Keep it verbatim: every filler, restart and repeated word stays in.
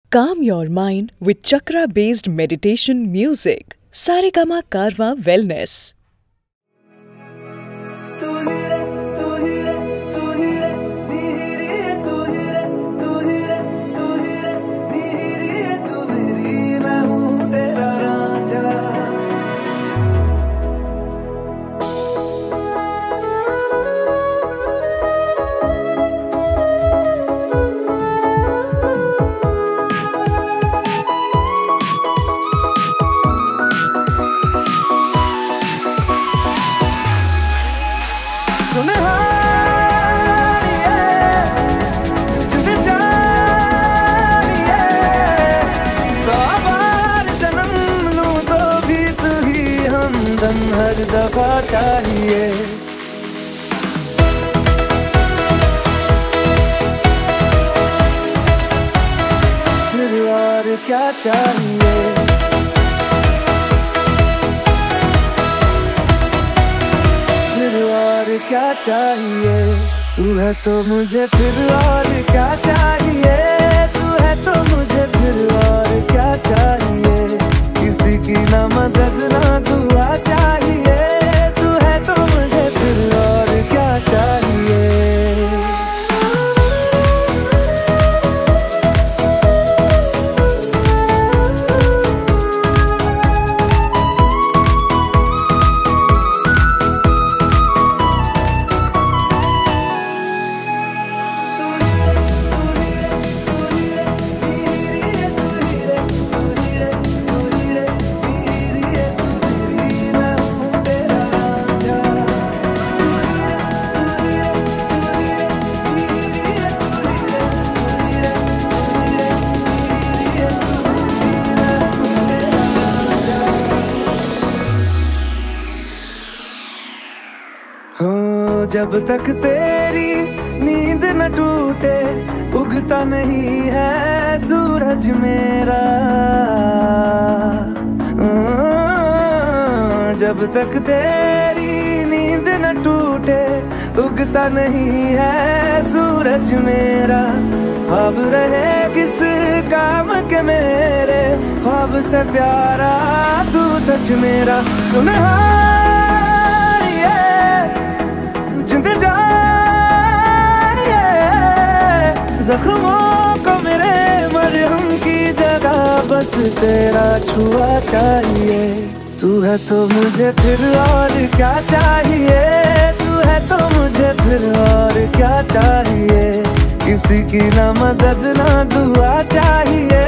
Calm your mind with chakra-based meditation music. Saregama Karwa Wellness. हर दफा चाहिए फिर और क्या चाहिए फिर और क्या चाहिए तू है तो मुझे फिर और क्या चाहिए तू है तो मुझे फिर और क्या चाहिए किसी की ना मदद ना दुआ चाहिए तू है तो मुझे फिर और क्या चाहिए हो जब तक तेरी नींद न टूटे उगता नहीं है सूरज मेरा जब तक तेरी नींद न टूटे उगता नहीं है सूरज मेरा ख्वाब रहे किस काम के मेरे ख्वाब से प्यारा तू सच मेरा सुनहा जख्मों को मेरे मरहम की जगह बस तेरा छुआ चाहिए तू है तो मुझे फिर और क्या चाहिए तू है तो मुझे फिर और क्या चाहिए किसी की ना मदद ना दुआ चाहिए